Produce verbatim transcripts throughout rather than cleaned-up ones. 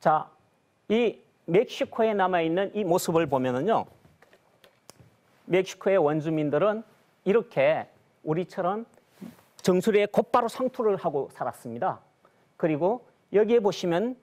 자, 이 멕시코에 남아있는 이 모습을 보면은요, 멕시코의 원주민들은 이렇게 우리처럼 정수리에 곧바로 상투를 하고 살았습니다. 그리고 여기에 보시면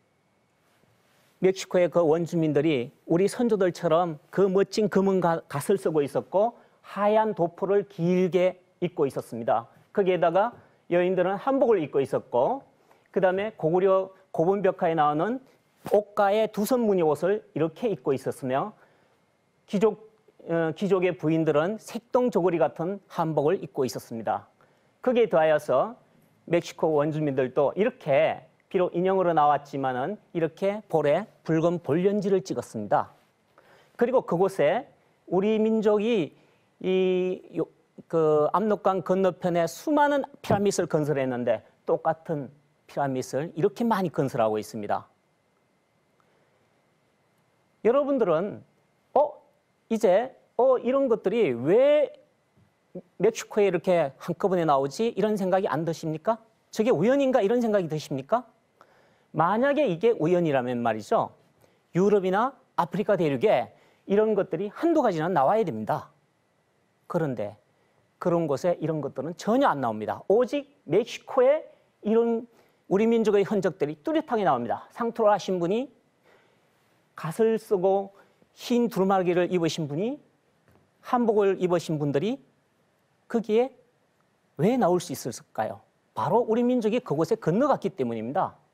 멕시코의 그 원주민들이 우리 선조들처럼 그 멋진 검은 갓을 쓰고 있었고 하얀 도포를 길게 입고 있었습니다. 거기에다가 여인들은 한복을 입고 있었고 그 다음에 고구려 고분벽화에 나오는 옷가의 두선 무늬 옷을 이렇게 입고 있었으며 귀족, 어, 귀족의 부인들은 색동 저고리 같은 한복을 입고 있었습니다. 거기에 더하여서 멕시코 원주민들도 이렇게 비록 인형으로 나왔지만은 이렇게 볼에 붉은 볼연지를 찍었습니다. 그리고 그곳에 우리 민족이 이 그 압록강 건너편에 수많은 피라밋을 건설했는데 똑같은 피라밋을 이렇게 많이 건설하고 있습니다. 여러분들은 어 이제 어 이런 것들이 왜 멕시코에 이렇게 한꺼번에 나오지? 이런 생각이 안 드십니까? 저게 우연인가? 이런 생각이 드십니까? 만약에 이게 우연이라면 말이죠. 유럽이나 아프리카 대륙에 이런 것들이 한두 가지는 나와야 됩니다. 그런데 그런 곳에 이런 것들은 전혀 안 나옵니다. 오직 멕시코에 이런 우리 민족의 흔적들이 뚜렷하게 나옵니다. 상투를 하신 분이 갓을 쓰고 흰 두루마기를 입으신 분이 한복을 입으신 분들이 거기에 왜 나올 수 있을까요? 바로 우리 민족이 그곳에 건너갔기 때문입니다.